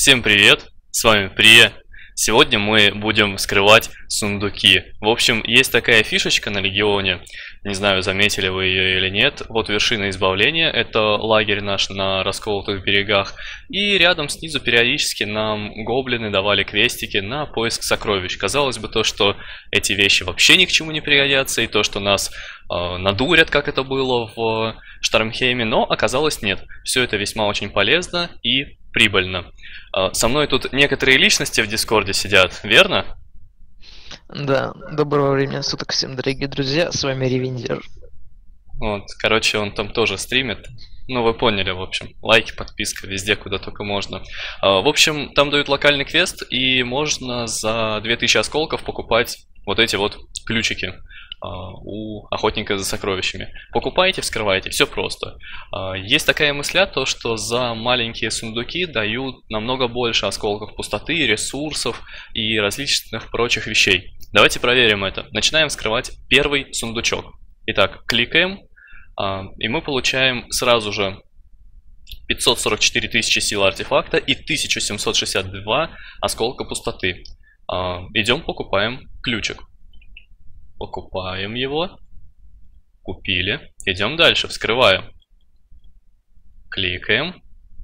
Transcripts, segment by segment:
Всем привет, с вами Прия. Сегодня мы будем вскрывать сундуки. В общем, есть такая фишечка на Легионе, не знаю, заметили вы ее или нет. Вот вершина избавления, это лагерь наш на расколотых берегах. И рядом снизу периодически нам гоблины давали квестики на поиск сокровищ. Казалось бы, то, что эти вещи вообще ни к чему не пригодятся, и то, что нас надурят, как это было в Штормхейме, но оказалось нет. Все это весьма очень полезно и прибыльно. Со мной тут некоторые личности в Дискорде сидят, верно? Да, доброго времени суток всем, дорогие друзья, с вами Ревендер. Вот, короче, он там тоже стримит. Ну, вы поняли, в общем. Лайки, подписка, везде, куда только можно. В общем, там дают локальный квест, и можно за 2000 осколков покупать вот эти вот ключики у охотника за сокровищами. Покупайте, вскрывайте, все просто. Есть такая мысля, то что за маленькие сундуки дают намного больше осколков пустоты, ресурсов и различных прочих вещей. Давайте проверим это. Начинаем вскрывать первый сундучок. Итак, кликаем, и мы получаем сразу же 544 тысячи сил артефакта и 1762 осколка пустоты. Идем, покупаем ключик. Покупаем его. Купили. Идем дальше, вскрываем. Кликаем.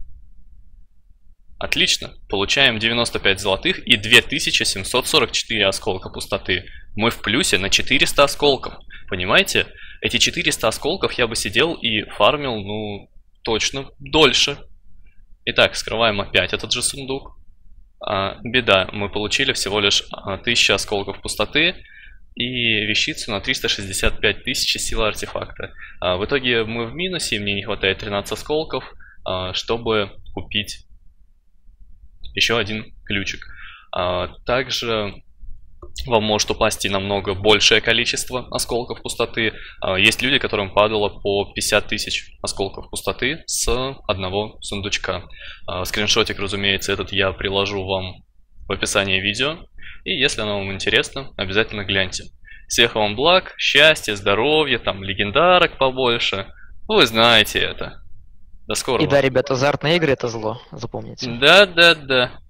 Отлично. Получаем 95 золотых и 2744 осколка пустоты. Мы в плюсе на 400 осколков. Понимаете? Эти 400 осколков я бы сидел и фармил, ну, точно дольше. Итак, вскрываем опять этот же сундук. Беда, мы получили всего лишь 1000 осколков пустоты и вещицу на 365 тысяч сил артефакта. В итоге мы в минусе, и мне не хватает 13 осколков, чтобы купить еще один ключик. Также вам может упасть и намного большее количество осколков пустоты. Есть люди, которым падало по 50 тысяч осколков пустоты с одного сундучка. Скриншотик, разумеется, этот я приложу вам в описании видео. И если оно вам интересно, обязательно гляньте. Всех вам благ, счастья, здоровья, там легендарок побольше. Вы знаете это. До скорого. И да, ребята, азартные игры — это зло, запомните. Да.